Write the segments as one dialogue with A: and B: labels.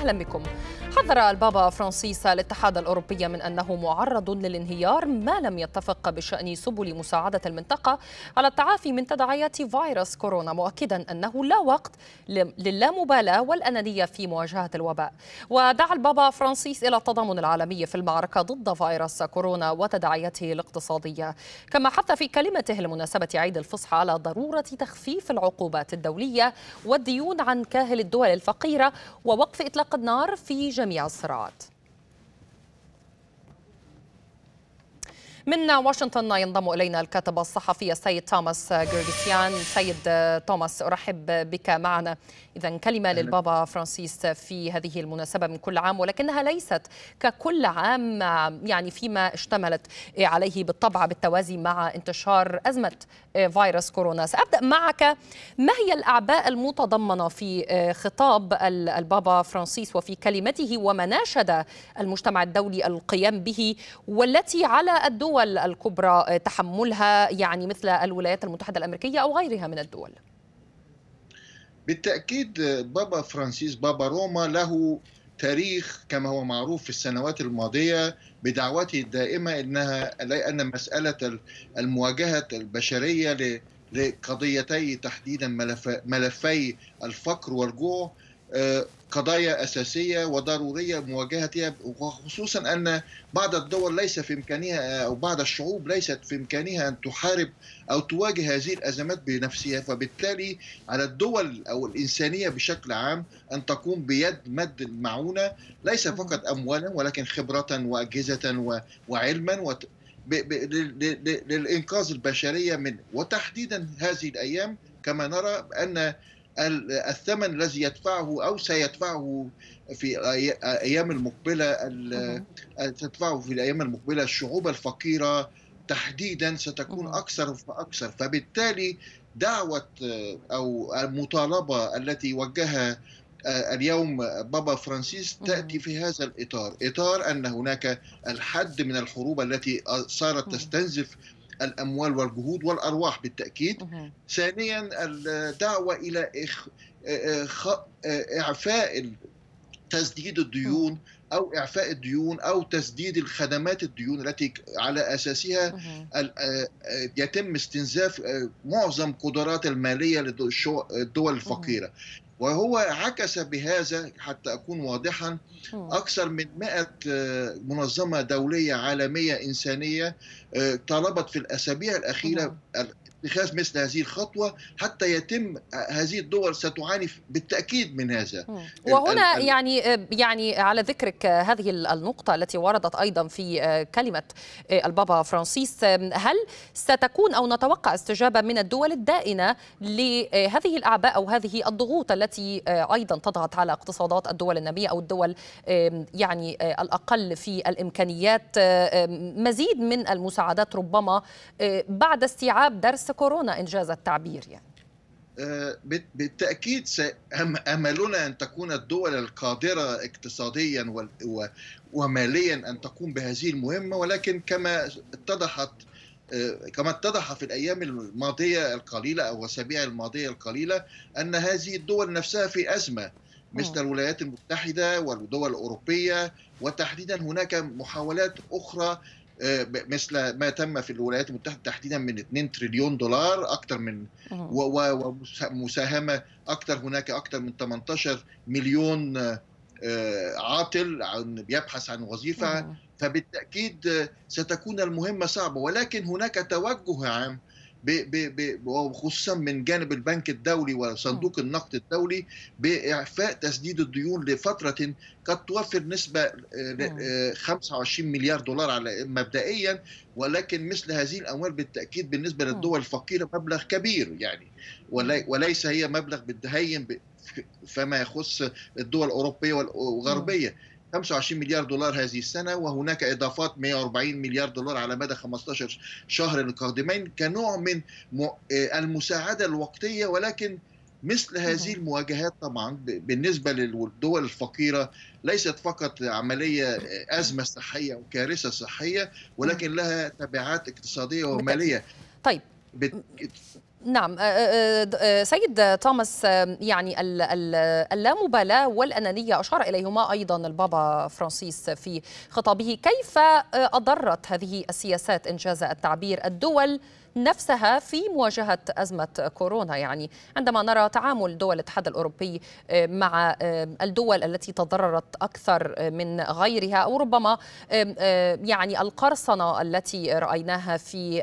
A: أهلا بكم. حذر البابا فرنسيس الاتحاد الأوروبي من أنه معرض للانهيار ما لم يتفق بشأن سبل مساعدة المنطقة على التعافي من تداعيات فيروس كورونا، مؤكدا أنه لا وقت للامبالاة والأنانية في مواجهة الوباء. ودعا البابا فرنسيس إلى التضامن العالمي في المعركة ضد فيروس كورونا وتداعياته الاقتصادية، كما حث في كلمته لمناسبة عيد الفصح على ضرورة تخفيف العقوبات الدولية والديون عن كاهل الدول الفقيرة ووقف إطلاق النار في جميع الصراعات. من واشنطن ينضم إلينا الكاتب الصحفي السيد توماس جرجسيان. سيد توماس، أرحب بك معنا. إذن كلمة للبابا فرانسيس في هذه المناسبة من كل عام، ولكنها ليست ككل عام يعني فيما اشتملت عليه بالطبع بالتوازي مع انتشار أزمة فيروس كورونا. سأبدأ معك، ما هي الأعباء المتضمنة في خطاب البابا فرانسيس وفي كلمته وما ناشد المجتمع الدولي القيام به، والتي على الدول الكبرى تحملها، يعني مثل الولايات المتحدة الأمريكية أو غيرها من الدول؟
B: بالتأكيد بابا فرانسيس بابا روما له تاريخ كما هو معروف في السنوات الماضية بدعوته الدائمة أن مسألة المواجهة البشرية لقضيتي تحديدا ملفي الفقر والجوع قضايا أساسية وضرورية مواجهتها، وخصوصا أن بعض الدول ليس في إمكانها أو بعض الشعوب ليست في إمكانها أن تحارب أو تواجه هذه الأزمات بنفسها، فبالتالي على الدول أو الإنسانية بشكل عام أن تقوم بيد مد المعونة، ليس فقط أموالا ولكن خبرة وأجهزة وعلما للإنقاذ البشرية منه. وتحديدا هذه الأيام كما نرى أن الثمن الذي يدفعه أو سيدفعه في أيام المقبلة تدفعه في الأيام المقبلة الشعوب الفقيرة تحديدا ستكون أكثر فأكثر. فبالتالي دعوة أو المطالبة التي وجهها اليوم بابا فرانسيس تأتي في هذا الإطار، إطار أن هناك الحد من الحروب التي صارت تستنزف الأموال والجهود والأرواح بالتأكيد. ثانيا الدعوة إلى إعفاء تسديد الديون أو إعفاء الديون أو تسديد الخدمات الديون التي على أساسها يتم استنزاف معظم قدرات المالية للدول الفقيرة. وهو عكس بهذا حتى أكون واضحا أكثر من 100 منظمة دولية عالمية إنسانية طالبت في الأسابيع الأخيرة اتخاذ مثل هذه الخطوة حتى يتم هذه الدول ستعاني بالتأكيد من هذا.
A: وهنا يعني على ذكرك هذه النقطة التي وردت أيضا في كلمة البابا فرانسيس، هل ستكون أو نتوقع استجابة من الدول الدائنة لهذه الأعباء أو هذه الضغوط التي أيضا تضغط على اقتصادات الدول النامية أو الدول يعني الأقل في الإمكانيات، مزيد من المساعدات ربما بعد استيعاب درس كورونا إنجاز التعبير؟ يعني
B: بالتأكيد أملنا أن تكون الدول القادرة اقتصاديا وماليا أن تقوم بهذه المهمة، ولكن كما اتضح في الأيام الماضية القليلة أو الأسابيع الماضية القليلة أن هذه الدول نفسها في أزمة، مثل الولايات المتحدة والدول الأوروبية، وتحديدا هناك محاولات أخرى مثل ما تم في الولايات المتحدة تحديدا من 2 تريليون دولار أكثر من ومساهمة أكثر، هناك أكثر من 18 مليون عاطل يبحث عن وظيفة. فبالتأكيد ستكون المهمة صعبة، ولكن هناك توجه عام وخصوصا من جانب البنك الدولي وصندوق النقد الدولي بإعفاء تسديد الديون لفترة قد توفر نسبة 25 مليار دولار على مبدئيا، ولكن مثل هذه الأموال بالتأكيد بالنسبة للدول الفقيرة مبلغ كبير يعني، وليس هي مبلغ بالدهين فيما يخص الدول الأوروبية والغربية. 25 مليار دولار هذه السنة، وهناك إضافات 140 مليار دولار على مدى 15 شهر القادمين كنوع من المساعدة الوقتية. ولكن مثل هذه المواجهات طبعا بالنسبة للدول الفقيرة ليست فقط عملية أزمة صحية أو كارثة صحية، ولكن لها تبعات اقتصادية ومالية.
A: طيب نعم. سيد توماس، يعني اللامبالاة والأنانية أشار إليهما أيضا البابا فرنسيس في خطابه. كيف أضرت هذه السياسات، إنجاز التعبير، الدول نفسها في مواجهة أزمة كورونا؟ يعني عندما نرى تعامل دول الاتحاد الأوروبي مع الدول التي تضررت أكثر من غيرها، أو ربما يعني القرصنة التي رأيناها في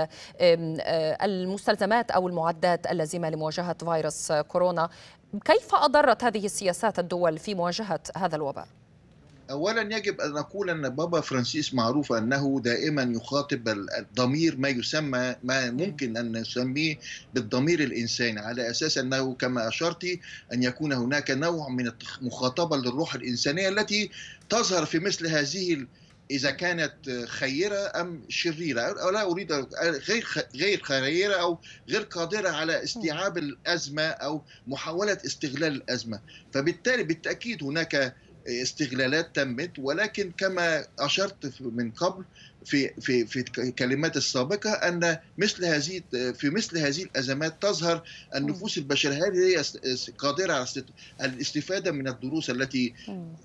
A: المستلزمات أو المعدات اللازمة لمواجهة فيروس كورونا، كيف أضرت هذه السياسات الدول في مواجهة هذا الوباء؟
B: أولا يجب أن نقول أن بابا فرانسيس معروف أنه دائما يخاطب الضمير، ما ممكن أن نسميه بالضمير الإنساني، على أساس أنه كما أشرتي أن يكون هناك نوع من المخاطبة للروح الإنسانية التي تظهر في مثل هذه، إذا كانت خيرة أم شريرة، أو لا أريد غير خيرة أو غير قادرة على استيعاب الأزمة أو محاولة استغلال الأزمة. فبالتالي بالتأكيد هناك استغلالات تمت، ولكن كما أشرت من قبل في الكلمات السابقة أن في مثل هذه الأزمات تظهر النفوس البشرية، هل هي قادرة على الاستفادة من الدروس التي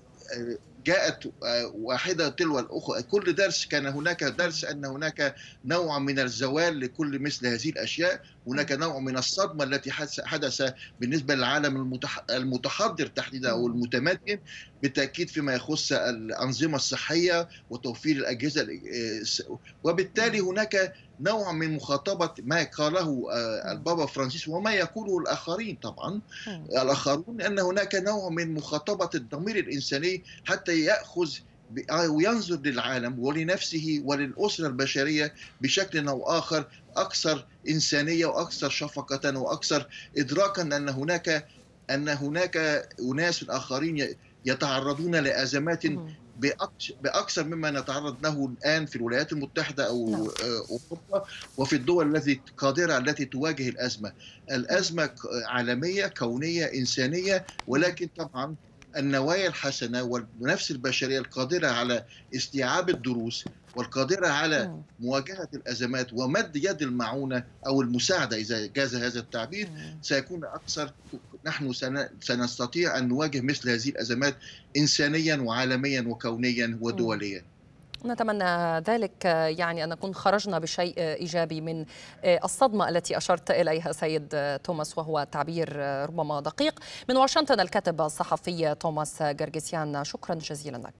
B: جاءت واحدة تلو الأخرى. كل درس كان هناك درس أن هناك نوع من الزوال لكل مثل هذه الأشياء، هناك نوع من الصدمة التي حدث بالنسبة للعالم المتحضر تحديدا أو المتمدن، بالتأكيد فيما يخص الأنظمة الصحية وتوفير الأجهزة. وبالتالي هناك نوع من مخاطبة ما قاله البابا فرانسيس وما يقوله الآخرين. طبعا الآخرون أن هناك نوع من مخاطبة الضمير الإنساني حتى يأخذ وينظر للعالم ولنفسه وللأسرة البشرية بشكل أو آخر أكثر إنسانية وأكثر شفقة وأكثر إدراكا أن هناك أناس آخرين يتعرضون لأزمات بأكثر مما نتعرض له الآن في الولايات المتحدة أو أوروبا، وفي الدول التي تواجه الأزمة عالمية كونية إنسانية، ولكن طبعا النوايا الحسنة والنفس البشرية القادرة على استيعاب الدروس والقادرة على مواجهة الأزمات ومد يد المعونة أو المساعدة إذا جاز هذا التعبير سيكون أكثر. نحن سنستطيع أن نواجه مثل هذه الأزمات إنسانيا وعالميا وكونيا ودوليا.
A: نتمنى ذلك، يعني أن نكون خرجنا بشيء إيجابي من الصدمة التي أشرت إليها سيد توماس، وهو تعبير ربما دقيق. من واشنطن الكاتب الصحفي توماس جرجسيان، شكرا جزيلا لك.